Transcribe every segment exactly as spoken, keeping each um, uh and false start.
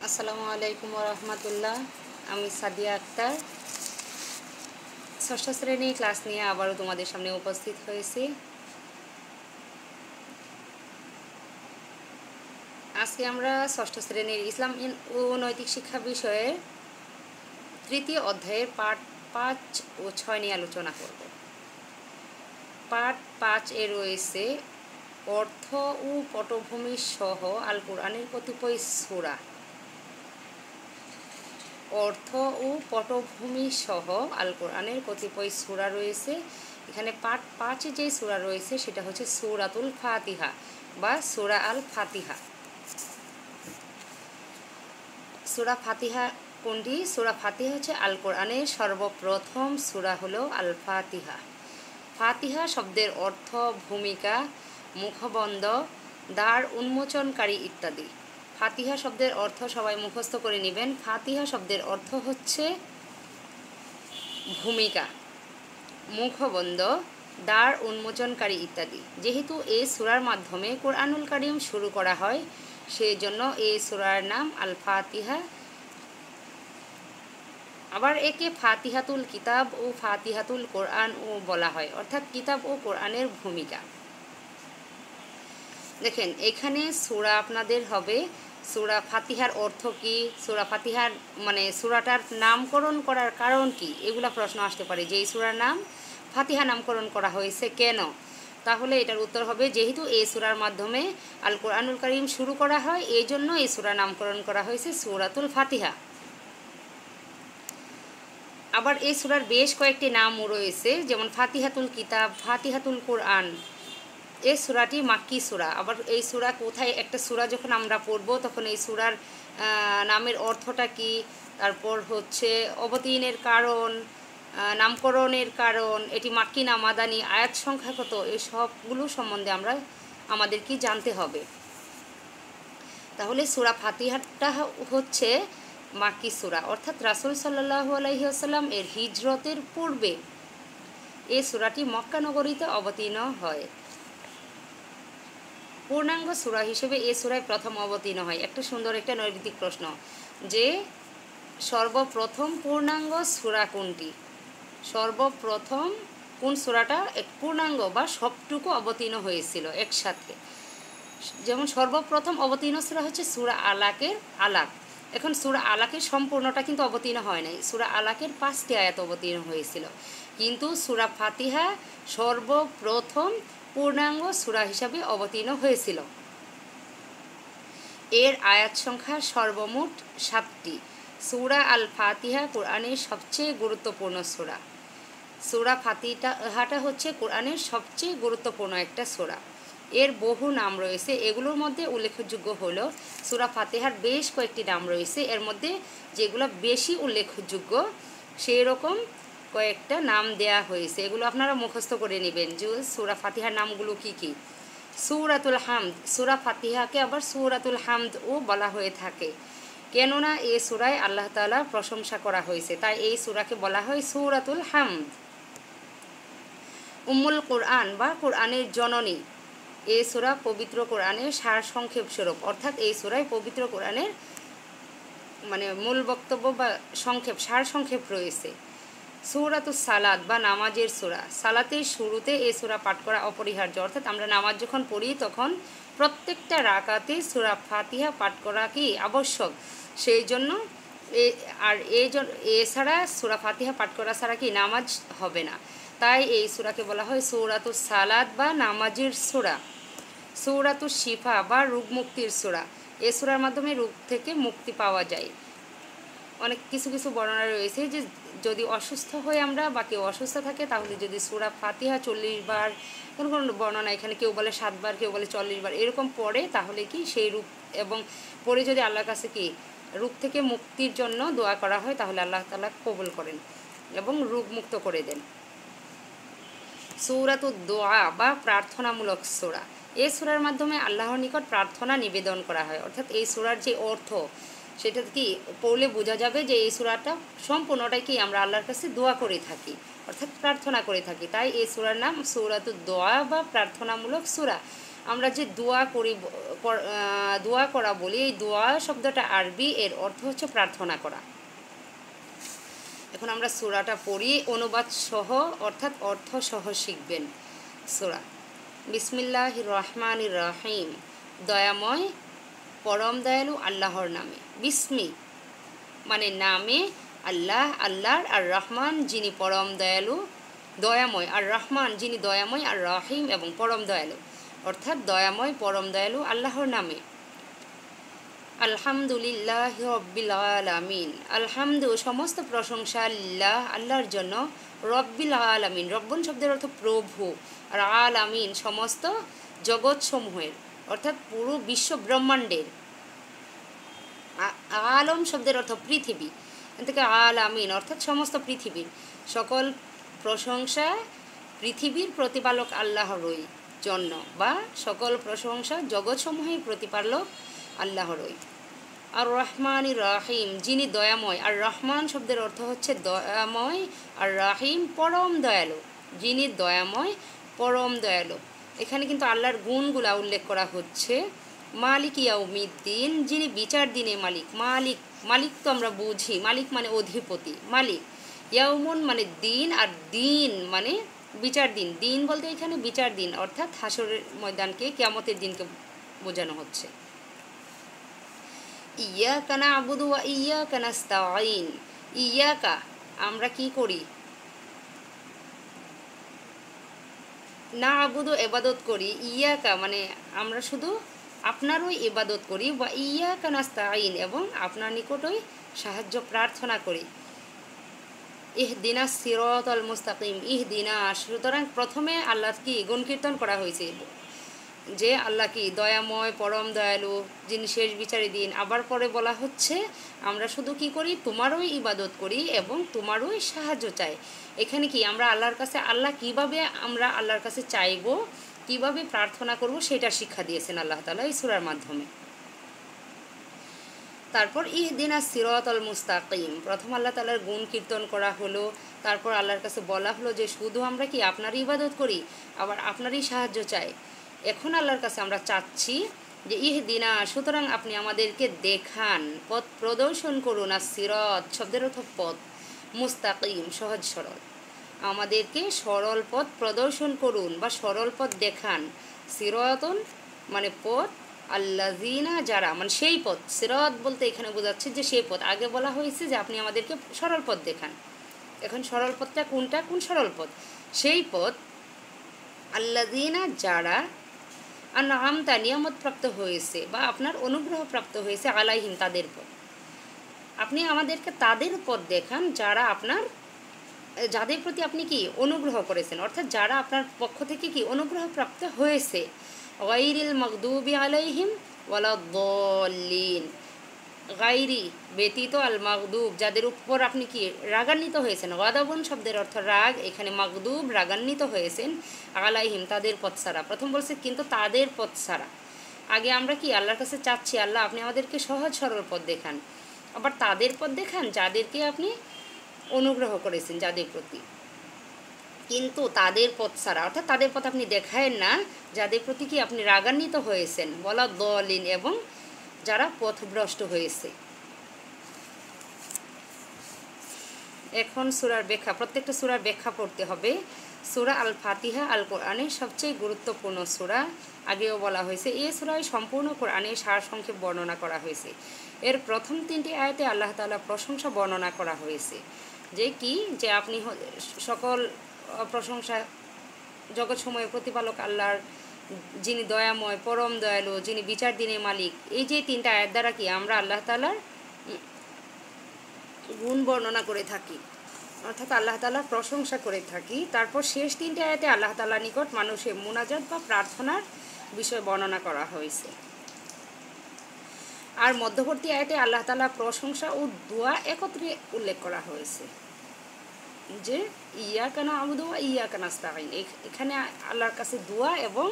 আসসালামু আলাইকুম রহমতুল্লাহ। আমি সাদিয়া আক্তার ষষ্ঠ শ্রেণী ক্লাস নিয়ে আবারও তোমাদের সামনে উপস্থিত হয়েছি। আজকে আমরা ষষ্ঠ শ্রেণীর ইসলাম ও নৈতিক শিক্ষা বিষয়ে তৃতীয় অধ্যায়ের পাঠ পাঁচ ও ছয় নিয়ে আলোচনা করব। পাঠ পাঁচ এ রয়েছে অর্থ ও পটভূমি সহ আল কোরআনের কতিপয় সূরা। অর্থ ও পটভূমি সহ আল কোরআনের কতিপয় সূরা রয়েছে। এখানে পাঠ পাঁচে যে সূরা রয়েছে সেটা হচ্ছে সূরাতুল ফাতিহা বা সূরা আল ফাতিহা। সূরা ফাতিহা কোনটি? সূরা ফাতিহা হচ্ছে আল কোরআনের সর্বপ্রথম সূরা হলো আল ফাতিহা। ফাতিহা শব্দের অর্থ ভূমিকা, মুখবন্ধ, দ্বার উন্মোচনকারী ইত্যাদি। ফাতিহা শব্দের অর্থ সবাই মুখস্থ করে নেবেন। ফাতিহা শব্দের অর্থ হচ্ছে ভূমিকা, মুখবন্ধ, দ্বার উন্মোচনকারী ইত্যাদি। যেহেতু এই সূরার মাধ্যমে কোরআনুল কারীম শুরু করা হয়, সেই জন্য এই সূরার নাম আল ফাতিহা। আবার একে ফাতিহাতুল কিতাব ও ফাতিহাতুল কোরআন ও বলা হয়, অর্থাৎ কিতাব ও কোরআনের ভূমিকা। দেখেন এখানে সূরা আপনাদের হবে সূরা ফাতিহার অর্থ কি, সূরা ফাতিহার মানে সূরাটার নামকরণ করার কারণ কি, এগুলা প্রশ্ন আসতে পারে যে এই সূরার নাম ফাতিহা নামকরণ করা হয়েছে কেন। তাহলে এটার উত্তর হবে যেহেতু এই সূরার মাধ্যমে আল কোরআনুল কারীম শুরু করা হয়, এই জন্য এই সূরা নামকরণ করা হয়েছে সূরাতুল ফাতিহা। আবার এই সূরার বেশ কয়েকটি নামও রয়েছে, যেমন ফাতিহাতুল কিতাব, ফাতিহাতুল কোরআন। এই সূরাটি মাক্কি সূরা। আবার এই সূরা কোথায়, একটা সূরা যখন আমরা পড়ব তখন এই সূরার নামের অর্থটা কি, তারপর হচ্ছে অবতীর্ণের কারণ, নামকরণের কারণ, এটি মাক্কি না মাদানি, আয়াত সংখ্যা কত, এই সবগুলো সম্বন্ধে আমরা আমাদের কি জানতে হবে। তাহলে সূরা ফাতিহাটা হচ্ছে মাক্কি সূরা, অর্থাৎ রাসূল সাল্লাল্লাহু আলাইহি ওয়াসাল্লাম এর হিজরতের পূর্বে এই সূরাটি মক্কা নগরীতে অবতীর্ণ হয়। পূর্ণাঙ্গ সূরা হিসেবে এই সূরায় প্রথম অবতীর্ণ হয়। একটা সুন্দর একটা নৈর্ব্যক্তিক প্রশ্ন যে সর্বপ্রথম পূর্ণাঙ্গ সূরা কোনটি? সর্বপ্রথম কোন সূরাটা এক পূর্ণাঙ্গ বা সবটুকু অবতীর্ণ হয়েছিল একসাথে? যেমন সর্বপ্রথম অবতীর্ণ সূরা হচ্ছে সূরা আলাকের আলাক। এখন সূরা আলাকের সম্পূর্ণটা কিন্তু অবতীর্ণ হয় নাই, সূরা আলাকের পাঁচটি আয়াত অবতীর্ণ হয়েছিল। কিন্তু সূরা ফাতিহা সর্বপ্রথম পূর্ণাঙ্গ সূরা হিসাবে অবতীর্ণ হয়েছিল। এর আয়াত সংখ্যা সর্বমোট সাতটি। সূরা আল ফাতিহা কোরআনের সবচেয়ে গুরুত্বপূর্ণ সূরা। সূরা ফাতিহাটা হচ্ছে কোরআনের সবচেয়ে গুরুত্বপূর্ণ একটা সূরা। এর বহু নাম রয়েছে, এগুলোর মধ্যে উল্লেখযোগ্য হলো সূরা ফাতিহার বেশ কয়েকটি নাম রয়েছে, এর মধ্যে যেগুলো বেশি উল্লেখযোগ্য সেই রকম কয়েকটা নাম দেয়া হয়েছে, এগুলো আপনারা মুখস্থ করে নেবেন যে সূরা ফাতিহার নামগুলো কি কি। সূরাতুল হামদ, সূরা ফাতিহাকে আবার সূরাতুল হামদ ও বলা হয়ে থাকে, কেননা এই সূরায় আল্লাহ তাআলা প্রশংসা করা হয়েছে, তাই এই সূরাকে বলা হয় সূরাতুল হামদ। উম্মুল কোরআন বা কোরআনের জননী, এই সূরা পবিত্র কোরআনের সারসংক্ষেপ স্বরূপ, অর্থাৎ এই সূরায় পবিত্র কোরআনের মানে মূল বক্তব্য বা সংক্ষেপ সারসংক্ষেপ রয়েছে। সূরাতুস সালাত বা নামাজের সূরা, সালাতের শুরুতে এই সূরা পাঠ করা অপরিহার্য, অর্থাৎ আমরা নামাজ যখন পড়ি তখন প্রত্যেকটা রাকাতে সূরা ফাতিহা পাঠ করা কি আবশ্যক, সেই জন্য আর এই এছাড়া সূরা ফাতিহা পাঠ করা ছাড়া কি নামাজ হবে না, তাই এই সূরাকে বলা হয় সূরাতুস সালাত বা নামাজের সূরা। সূরাতুস শিফা বা রোগ মুক্তির সূরা, এই সূরার মাধ্যমে রোগ থেকে মুক্তি পাওয়া যায়। অনেক কিছু কিছু বর্ণনা রয়েছে যে যদি অসুস্থ হয়ে আমরা বা কেউ অসুস্থ থাকে তাহলে যদি সূরা ফাতিহা চল্লিশ বার, কোনো কোনো বর্ণনা এখানে কেউ বলে সাতবার, কেউ বলে চল্লিশ বার এরকম পড়ে, তাহলে কি সেই রোগ এবং পড়ে যদি আল্লাহর কাছে কি রোগ থেকে মুক্তির জন্য দোয়া করা হয় তাহলে আল্লাহ তাআলা কবুল করেন এবং রোগ মুক্ত করে দেন। সূরাতুদ দোয়া বা প্রার্থনামূলক সূরা, এই সূরার মাধ্যমে আল্লাহর নিকট প্রার্থনা নিবেদন করা হয়, অর্থাৎ এই সূরার যে অর্থ সেটা কি পড়লে বোঝা যাবে যে এই সূরাটা সম্পূর্ণটাই কি আমরা আল্লাহর কাছে দোয়া করে থাকি, অর্থাৎ প্রার্থনা করে থাকি, তাই এই সূরার নাম সূরাতুদ দোয়া বা প্রার্থনামূলক সূরা। আমরা যে দোয়া করি, দোয়া করা বলি, এই দোয়া শব্দটা আরবি, এর অর্থ হচ্ছে প্রার্থনা করা। এখন আমরা সূরাটা পড়ি অনুবাদ সহ, অর্থাৎ অর্থ সহ শিখবেন। সূরা বিসমিল্লাহির রহমানির রহিম, দয়াময় পরম দয়ালু আল্লাহর নামে। বিসমি মানে নামে আল্লাহ, আল্লাহর, আর রহমান যিনি পরম দয়ালু দয়াময়, আর রহমান যিনি দয়াময়, আর রহিম এবং পরম দয়ালু, অর্থাৎ দয়াময় পরম দয়ালু আল্লাহর নামে। আলহামদুলিল্লাহ রব্বিল আলামিন, আলহামদু সমস্ত প্রশংসা, লিল্লাহ আল্লাহর জন্য, রব্বিল আলামিন রব্বুন শব্দের অর্থ প্রভু, আর আলামিন সমস্ত জগৎসমূহের, অর্থাৎ পুরো বিশ্ব ব্রহ্মাণ্ডের। আলম শব্দের অর্থ পৃথিবী, এখান থেকে আলামিন অর্থাৎ সমস্ত পৃথিবীর। সকল প্রশংসা পৃথিবীর প্রতিপালক আল্লাহরই জন্য, বা সকল প্রশংসা জগৎসমূহের প্রতিপালক আল্লাহরই। আর রহমানির রহিম যিনি দয়াময়, আর রহমান শব্দের অর্থ হচ্ছে দয়াময়, আর রহিম পরম দয়ালু, যিনি দয়াময় পরম দয়ালু। এখানে কিন্তু আল্লাহর গুণগুলা উল্লেখ করা হচ্ছে। মালিক ইয়াউমিদ্দিন যিনি বিচার দিনে মালিক। মালিক মালিক তো আমরা বুঝি, মালিক মানে অধিপতি, মালিক। ইয়াউমুন মানে দিন, আর দিন মানে বিচার দিন। দিন বলতে এখানে বিচার দিন, অর্থাৎ হাসরের ময়দানকে, কিয়ামতের দিনকে বোঝানো হচ্ছে। ইয়াকা না'বুদু ওয়া ইয়াকা নাস্তাঈন, ইয়াকা আমরা কি করি, না'বুদু ইবাদত করি, ইয়াকা মানে আমরা শুধু আপনারই ইবাদত করি, বা ইয়াকা নাস্তাঈন এবং আপনার নিকটই সাহায্য প্রার্থনা করি। ইহদিনা সিরাতাল মুস্তাকিম, ইহদিনা, সুতরাং প্রথমে আল্লাহ কি গুণ কীর্তন করা হয়েছে যে আল্লাহ কি দয়াময় পরম দয়ালু, যিনি শেষ বিচারে দিন। আবার পরে বলা হচ্ছে আমরা শুধু কি করি, তোমারই ইবাদত করি এবং তোমারই সাহায্য চাই। এখানে কি আমরা আল্লাহর কাছে, আল্লাহ কিভাবে আমরা আল্লাহর কাছে চাইব, কিভাবে প্রার্থনা করব, সেটা শিক্ষা দিয়েছেন আল্লাহ তাআলা এই সূরার মাধ্যমে। তারপর ইহদিনা সিরাতাল মুস্তাকিম, প্রথম আল্লাহ তাআলার গুণ কীর্তন করা হলো। তারপর আল্লাহর কাছে বলা হলো যে শুধু আমরা কি আপনারই ইবাদত করি, আবার আপনারই সাহায্য চাই। এখন আল্লাহর কাছে আমরা চাচ্ছি যে ইহদিনা, সুতরাং আপনি আমাদেরকে দেখান, পথ প্রদর্শন করুন। আর সিরাত শব্দের অর্থ পথ, মুস্তাকিম সহজ সরল, আমাদেরকে সরল পথ প্রদর্শন করুন বা সরল পথ দেখান। সিরাতুন মানে পথ, আল্লাযিনা যারা মানে সেই পথ, সিরাত বলতে এখানে বোঝাচ্ছে যে সেই পথ। আগে বলা হয়েছে যে আপনি আমাদেরকে সরল পথ দেখান, এখন সরল পথটা কোনটা, কোন সরল পথ, সেই পথ। আল্লাযিনা যারা আনআমতা নিয়ামত প্রাপ্ত হয়েছে বা আপনার অনুগ্রহ প্রাপ্ত হয়েছে, আলাইহিম তাদের পথ, আপনি আমাদেরকে তাদের পথ দেখান যারা আপনার, যাদের প্রতি আপনি কি অনুগ্রহ করেছেন, অর্থাৎ যারা আপনার পক্ষ থেকে কি অনুগ্রহ প্রাপ্ত হয়েছে। গায়রিল মাগদুবি আলাইহিম ওয়ালাদ-দাল্লিন, গায়রি ব্যতীত, আল মাগদুব যাদের উপর আপনি কি রাগান্বিত হয়েছেন। গাদাবুন শব্দের অর্থ রাগ, এখানে মাগদুব রাগান্বিত হয়েছেন, আলাইহিম তাদের পথ ছাড়া। প্রথম বলছে কিন্তু তাদের পথ ছাড়া। আগে আমরা কি আল্লাহর কাছে চাচ্ছি আল্লাহ আপনি আমাদেরকে সহজ সরল পথ দেখান, আবার তাদের পথ দেখান যাদেরকে আপনি অনুগ্রহ করেছেন, যাদের প্রতি। কিন্তু তাদের পথ ছাড়া, অর্থাৎ তাদের পথ আপনি দেখায়েন না যাদের প্রতি কি আপনি রাগান্বিত হয়েছেন, বলা দলিন এবং যারা পথভ্রষ্ট হয়েছে। এখন সূরার ব্যাখ্যা, প্রত্যেকটা সূরার ব্যাখ্যা পড়তে হবে। সূরা আল ফাতিহা আল কোরআনের সবচেয়ে গুরুত্বপূর্ণ সূরা, আগেও বলা হয়েছে। এই সূরায় সম্পূর্ণ কোরআনের সারসংক্ষেপ বর্ণনা করা হয়েছে। এর প্রথম তিনটি আয়াতে আল্লাহ তাআলা প্রশংসা বর্ণনা করা হয়েছে, যে কি যে আপনি সকল প্রশংসা জগৎসমূহের প্রতিপালক আল্লাহর, যিনি দয়াময় পরম দয়ালু, যিনি বিচার দিনের মালিক। এই যে তিনটা আয়াত দ্বারা কি আমরা আল্লাহ তাআলার গুণ বর্ণনা করে থাকি, অর্থাৎ আল্লাহ তাআলার প্রশংসা করে থাকি। তারপর শেষ তিনটে আয়াতে আল্লাহ তাআলার নিকট মানুষের মুনাজাত বা প্রার্থনার বিষয় বর্ণনা করা হয়েছে। আর মধ্যবর্তী আয়াতে আল্লাহ তাআলার প্রশংসা ও দোয়া একত্রে উল্লেখ করা হয়েছে, যে ইয়াকা না'বুদু ওয়া ইয়াকা নাস্তাঈন। এখানে আল্লাহর কাছে দোয়া এবং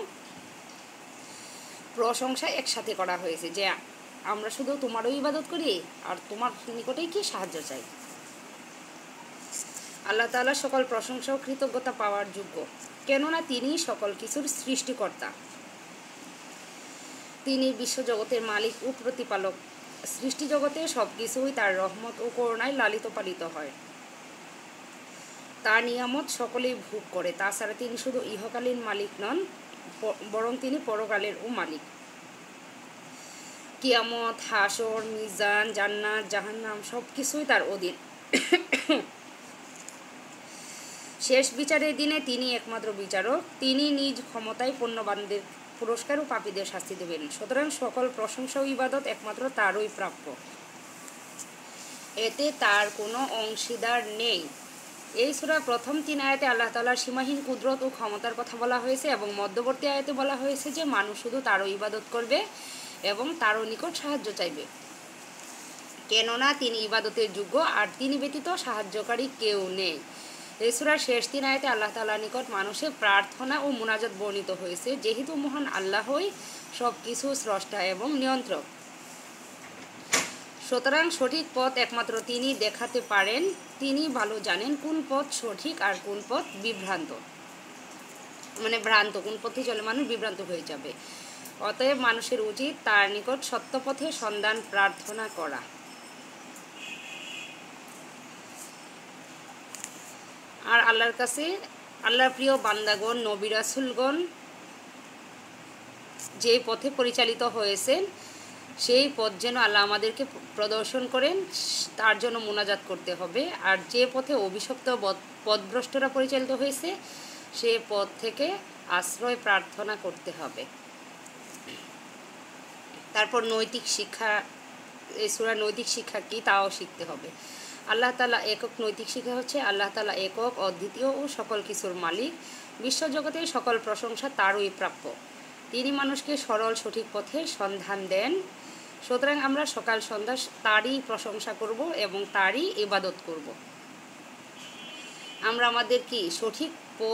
প্রশংসা একসাথে করা হয়েছে, যে আমরা শুধু তোমারই ইবাদত করি আর তোমার নিকটেই কি সাহায্য চাই। আল্লাহ তাআলা সকল প্রশংসা ও কৃতজ্ঞতা পাওয়ার যোগ্য, কেননা তিনি সকল কিছুর সৃষ্টিকর্তা। তিনি বিশ্বজগতের মালিক ও প্রতিপালক। সৃষ্টি জগতে সব কিছুই তার রহমত ও করুণায় লালিত পালিত হয়। তার নিয়ামত সকলেই ভোগ করে। তাছাড়া তিনি শুধু ইহকালীন মালিক নন, বরং তিনি পরকালেরও মালিক। কিয়ামত, হাসর, মিজান, জান্নাত, জাহান্নাম সব কিছুই তার অধীন। শেষ বিচারের দিনে তিনি একমাত্র বিচারক। তিনি নিজ ক্ষমতায় পুণ্যবানদের পুরস্কার ও পাপীদের শাস্তি দেবেন। সুতরাং সকল প্রশংসা ও ইবাদত একমাত্র তারই প্রাপ্য। এতে তার কোনো অংশীদার নেই। এই সূরার প্রথম তিন আয়াতে আল্লাহ তাআলার সীমাহীন কুদরত ও ক্ষমতার কথা বলা হয়েছে এবং মধ্যবর্তী আয়াতে বলা হয়েছে যে মানুষ শুধু তারও ইবাদত করবে এবং তারও নিকট সাহায্য চাইবে, কেননা তিনি ইবাদতের যোগ্য আর তিনি ব্যতীত সাহায্যকারী কেউ নেই। এই সূরার শেষ তিন আয়াতে আল্লাহ তাআলার নিকট মানুষের প্রার্থনা ও মুনাজাত বর্ণিত হয়েছে, যেহেতু মহান আল্লাহই সব কিছু স্রষ্টা এবং নিয়ন্ত্রক। সুতরাং সঠিক পথ একমাত্র তিনি দেখাতে পারেন। তিনি ভালো জানেন কোন পথ সঠিক আর কোন পথ বিভ্রান্ত, মানে ভ্রান্ত, কোন পথে চলে মানুষ বিভ্রান্ত হয়ে যাবে। অতএব মানুষের উচিত তার নিকট সত্যপথে সন্ধান প্রার্থনা করা। আর আল্লাহর কাছে আল্লাহর প্রিয় বান্দাগণ, নবী রাসূলগণ যে পথে পরিচালিত হয়েছেন সেই পথ যেন আল্লাহ আমাদেরকে প্রদর্শন করেন, তার জন্য মুনাজাত করতে হবে। আর যে পথে অভিশপ্ত পথভ্রষ্টরা পরিচালিত হয়েছে সে পথ থেকে আশ্রয় প্রার্থনা করতে হবে। তারপর নৈতিক শিক্ষা, এই সূরার নৈতিক শিক্ষা কি তাও শিখতে হবে। আল্লাহ তাআলা একক। নৈতিক শিক্ষা হচ্ছে আল্লাহ তাআলা একক, অদ্বিতীয় ও সকল কিছুর মালিক। বিশ্বজগতের সকল প্রশংসা তারই প্রাপ্য। তিনি মানুষকে সরল সঠিক পথে সন্ধান দেন। সুতরাং আমরা সকাল সন্ধ্যা তারই প্রশংসা করব এবং তারই ইবাদত করব। আমরা আমাদের কি সঠিক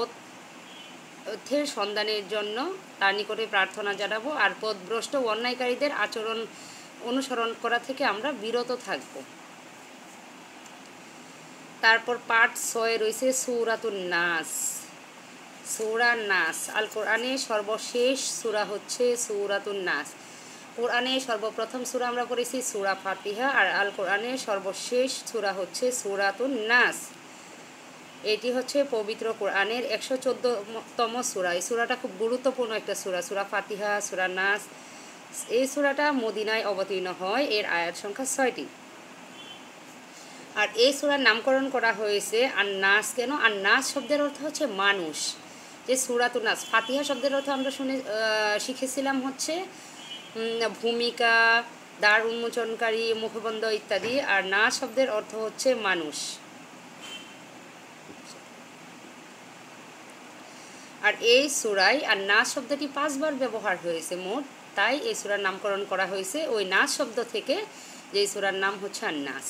পথের সন্ধানের জন্য তার নিকটে প্রার্থনা জানাবো, আর পথভ্রষ্ট ও অন্যায়কারীদের আচরণ অনুসরণ করা থেকে আমরা বিরত থাকব। তারপর পাঠ ছয় রয়েছে সূরাতুন নাস। সূরা নাস আল কোরআনের সর্বশেষ সূরা হচ্ছে সূরাতুন নাস। কোরআনের সর্বপ্রথম সূরা আমরা পড়েছি সূরা ফাতিহা, আর আল কোরআনের সর্বশেষ সূরা হচ্ছে সূরাতুন নাস। এটি হচ্ছে পবিত্র কোরআনের একশো চোদ্দতম সূরা। এই সূরাটা খুব গুরুত্বপূর্ণ একটা সূরা। সূরা ফাতিহা, সূরা নাস, এই সূরাটা মদিনায় অবতীর্ণ হয়। এর আয়াত সংখ্যা ছয়টি। আর এই সূরার নামকরণ করা হয়েছে আর নাস কেন? আর নাস শব্দের অর্থ হচ্ছে মানুষ। যে সূরাতুন নাস, ফাতিহা শব্দের অর্থ আমরা শুনে শিখেছিলাম হচ্ছে ভূমিকা, দ্বার উন্মোচনকারী, মুখবন্ধ ইত্যাদি। আর নাস শব্দের অর্থ হচ্ছে মানুষ। আর এই সূরায় আর নাস শব্দটি পাঁচবার ব্যবহার হয়েছে মোট, তাই এই সূরার নামকরণ করা হয়েছে ওই নাস শব্দ থেকে, যে সূরার নাম হচ্ছে আর নাস।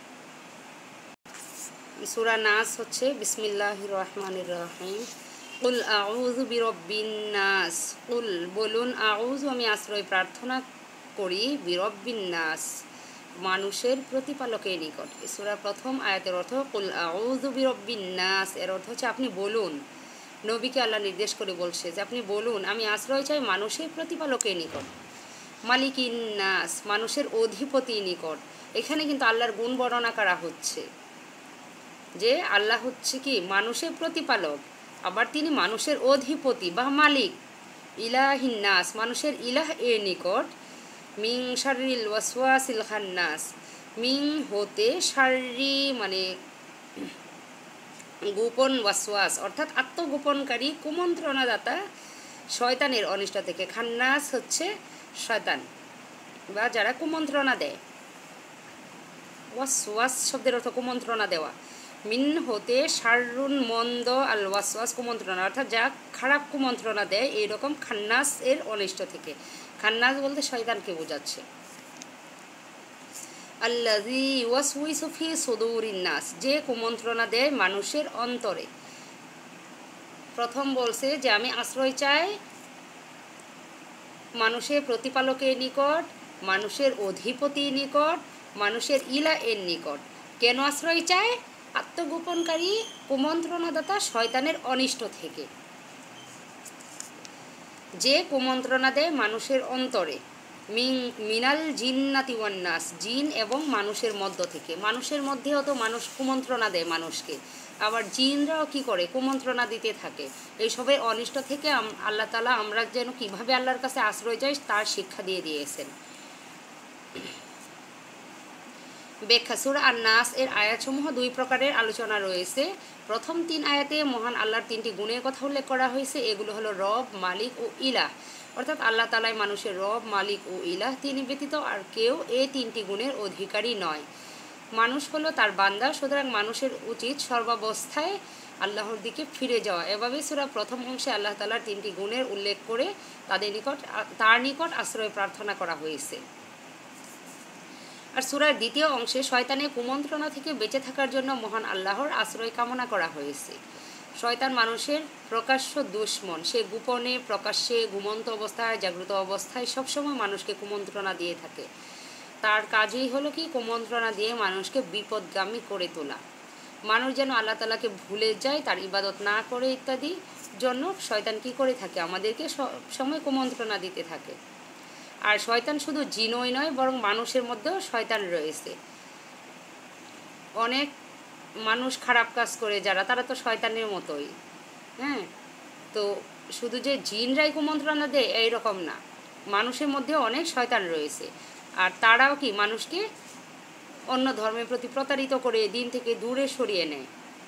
সূরা নাস হচ্ছে বিসমিল্লাহির রহমানির রহিম। কুল আউযু বিরব্বিন নাস। কুল বলুন, আউযু আমি আশ্রয় প্রার্থনা করি, বিরব্বিন নাস মানুষের প্রতিপালকের নিকট। এই সূরার প্রথম আয়াতের অর্থ কুল আউযু বিরব্বিন নাস, এর অর্থ হচ্ছে আপনি বলুন। নবীকে আল্লাহ নির্দেশ করে বলছে যে আপনি বলুন আমি আশ্রয় চাই মানুষের প্রতিপালকের নিকট। মালিকিন নাস মানুষের অধিপতির নিকট। এখানে কিন্তু আল্লাহর গুণ বর্ণনা করা হচ্ছে যে আল্লাহ হচ্ছে কি মানুষের প্রতিপালক, আবার তিনি মানুষের অধিপতি বা মালিক। ইলাহিন নাস মানুষের ইলাহ এর নিকট। মিং শাররিল ওয়াসওয়াসিল খান্নাস মিং হতে, শাররি মানে গোপন, ওয়াসওয়াস অর্থাৎ আত্মগোপনকারী, কুমন্ত্রণাদাতা শয়তানের অনিষ্ট থেকে। খান্নাস হচ্ছে শয়তান বা যারা কুমন্ত্রণা দেয়। ওয়াসওয়াস শব্দের অর্থ কুমন্ত্রণা দেওয়া। মিন হতে, শাররুন মন্দ, আল ওয়াসওয়াস কুমন্ত্রণা অর্থাৎ যা খারাপ কুমন্ত্রণা দেয়, এইরকম খান্নাস এর অনিষ্ট থেকে। খান্নাস বলতে শয়তানকে বোঝাচ্ছে। আল্লাযী ইউওয়াসউইসু ফি সুদুরিন নাস যে কুমন্ত্রণা দেয় মানুষের অন্তরে। প্রথম বলছে যে আমি আশ্রয় চাই মানুষের প্রতিপালকের নিকট, মানুষের অধিপতির নিকট, মানুষের ইলা এর নিকট। কেন আশ্রয় চায়? আত্মগোপনকারী কুমন্ত্রণাদাতা শয়তানের অনিষ্ট থেকে, যে কুমন্ত্রণা দেয় মানুষের অন্তরে। মিন মিনাল জিন্নাতি ওয়ান নাস, জিন এবং মানুষের মধ্য থেকে। মানুষের মধ্যেও তো মানুষ কুমন্ত্রণা দেয় মানুষকে, আবার জিনরাও কি করে কুমন্ত্রণা দিতে থাকে। এইসবের অনিষ্ট থেকে আল্লাহ তাআলা আমরা যেন কিভাবে আল্লাহর কাছে আশ্রয় যাই তার শিক্ষা দিয়ে দিয়েছেন। ব্যাখ্যা। সূরা আন-নাস এর আয়াতসমূহ দুই প্রকারের আলোচনা রয়েছে। প্রথম তিন আয়াতে মহান আল্লাহর তিনটি গুণের কথা উল্লেখ করা হয়েছে। এগুলো হলো রব, মালিক ও ইলাহ, অর্থাৎ আল্লাহ তাআলাই মানুষের রব, মালিক ও ইলাহ। তিনি ব্যতীত আর কেউ এই তিনটি গুণের অধিকারী নয়। মানুষ হলো তার বান্দা, সুতরাং মানুষের উচিত সর্বাবস্থায় আল্লাহর দিকে ফিরে যাওয়া। এভাবে সূরা প্রথম অংশে আল্লাহ তাআলার তিনটি গুণের উল্লেখ করে তাদের নিকট তার নিকট আশ্রয় প্রার্থনা করা হয়েছে। আর সূরার দ্বিতীয় অংশে শয়তানের কুমন্ত্রণা থেকে বেঁচে থাকার জন্য মহান আল্লাহর আশ্রয় কামনা করা হয়েছে। শয়তান মানুষের প্রকাশ্য দুশমন, সে গোপনে প্রকাশ্যে ঘুমন্ত অবস্থায় জাগ্রত অবস্থায় সবসময় মানুষকে কুমন্ত্রণা দিয়ে থাকে। তার কাজই হলো কি কুমন্ত্রণা দিয়ে মানুষকে বিপদগামী করে তোলা। মানুষ যেন আল্লাহ তাআলাকে ভুলে যায়, তার ইবাদত না করে ইত্যাদি জন্য শয়তান কি করে থাকে, আমাদেরকে সবসময় কুমন্ত্রণা দিতে থাকে। আর শয়তান শুধু জিনই নয়, বরং মানুষের মধ্যেও শয়তান রয়েছে। অনেক মানুষ খারাপ কাজ করে যারা, তারা তো শয়তানের মতোই। হ্যাঁ, তো শুধু যে জিনরাই কুমন্ত্রণা দেয় এইরকম না, মানুষের মধ্যেও অনেক শয়তান রয়েছে। আর তারাও কি মানুষকে অন্য ধর্মের প্রতি প্রতারিত করে দিন থেকে দূরে সরিয়ে নেয়।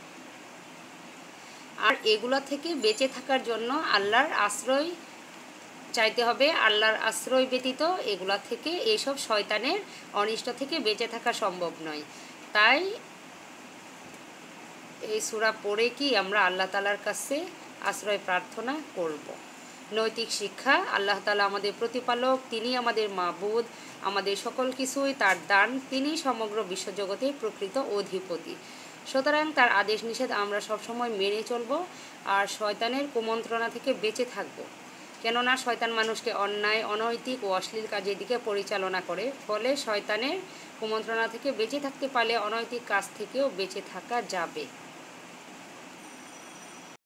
আর এগুলো থেকে বেঁচে থাকার জন্য আল্লাহর আশ্রয় চাইতে হবে। আল্লাহর আশ্রয় ব্যতীত এগুলা থেকে, এইসব শয়তানের অনিষ্ট থেকে বেঁচে থাকা সম্ভব নয়। তাই এই সূরা পড়ে কি আমরা আল্লাহ তাআলার কাছে আশ্রয় প্রার্থনা করব। নৈতিক শিক্ষা। আল্লাহ তাআলা আমাদের প্রতিপালক, তিনি আমাদের মাবুদ, আমাদের সকল কিছুই তার দান, তিনি সমগ্র বিশ্বজগতের প্রকৃত অধিপতি। সুতরাং তার আদেশ নিষেধ আমরা সবসময় মেনে চলব আর শয়তানের কুমন্ত্রণা থেকে বেঁচে থাকব। কেননা শয়তান মানুষকে অন্যায়, অনৈতিক ও অশ্লীল কাজের দিকে পরিচালনা করে। ফলে শয়তানের কুমন্ত্রণা থেকে বেঁচে থাকতে পারলে অনৈতিক কাজ থেকেও বেঁচে থাকা যাবে।